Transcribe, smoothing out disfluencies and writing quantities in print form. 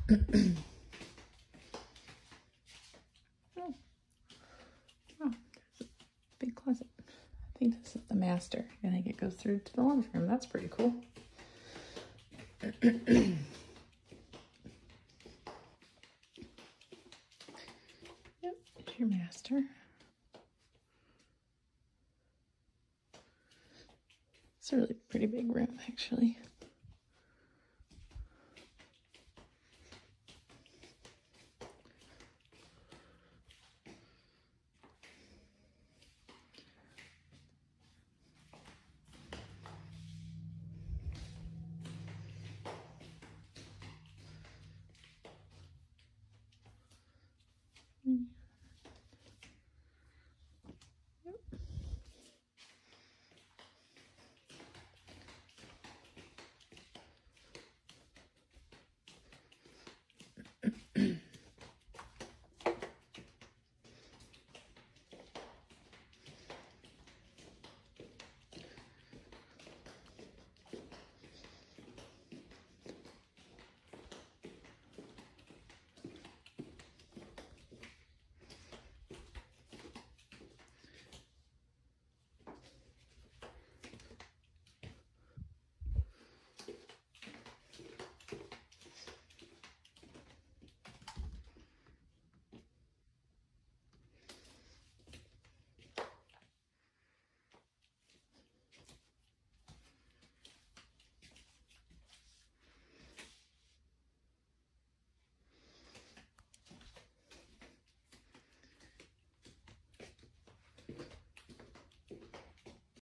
Oh, there's a big closet. I think this is the master. I think it goes through to the laundry room. That's pretty cool. Yep, there's your master. It's a really pretty big room, actually.